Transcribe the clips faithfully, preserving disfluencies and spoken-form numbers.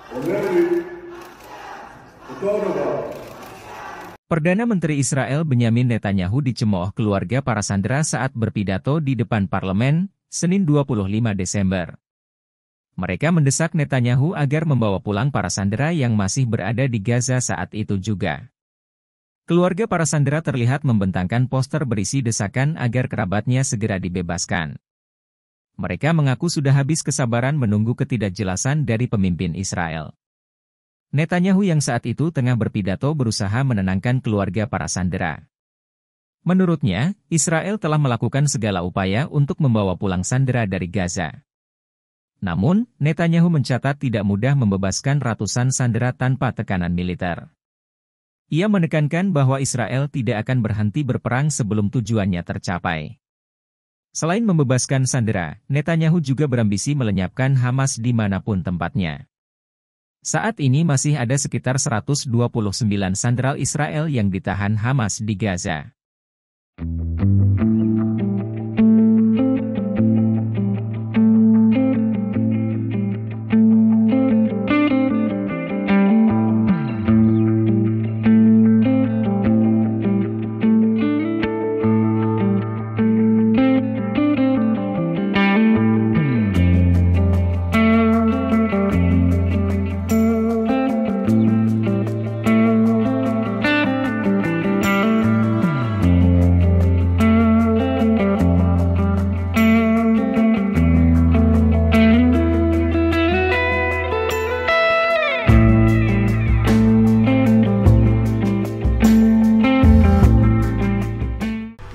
Perdana Menteri Israel Benyamin Netanyahu dicemooh keluarga para sandera saat berpidato di depan parlemen, Senin dua puluh lima Desember. Mereka mendesak Netanyahu agar membawa pulang para sandera yang masih berada di Gaza saat itu juga. Keluarga para sandera terlihat membentangkan poster berisi desakan agar kerabatnya segera dibebaskan. Mereka mengaku sudah habis kesabaran menunggu ketidakjelasan dari pemimpin Israel. Netanyahu yang saat itu tengah berpidato berusaha menenangkan keluarga para sandera. Menurutnya, Israel telah melakukan segala upaya untuk membawa pulang sandera dari Gaza. Namun, Netanyahu mencatat tidak mudah membebaskan ratusan sandera tanpa tekanan militer. Ia menekankan bahwa Israel tidak akan berhenti berperang sebelum tujuannya tercapai. Selain membebaskan sandera, Netanyahu juga berambisi melenyapkan Hamas dimanapun tempatnya. Saat ini masih ada sekitar seratus dua puluh sembilan sandera Israel yang ditahan Hamas di Gaza.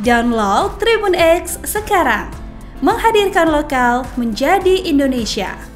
Download Tribun X sekarang, menghadirkan lokal menjadi Indonesia.